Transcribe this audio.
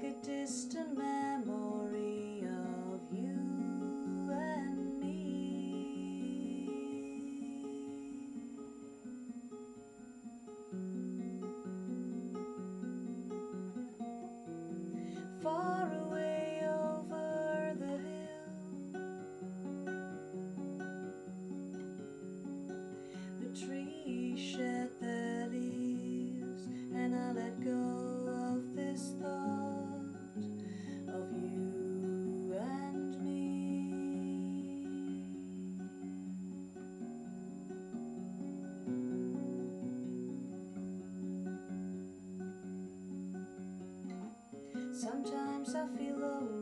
a distant memory of you and me. Far away over the hill, the trees shed their leaves, and I let go of this thought of you and me. Sometimes I feel lonely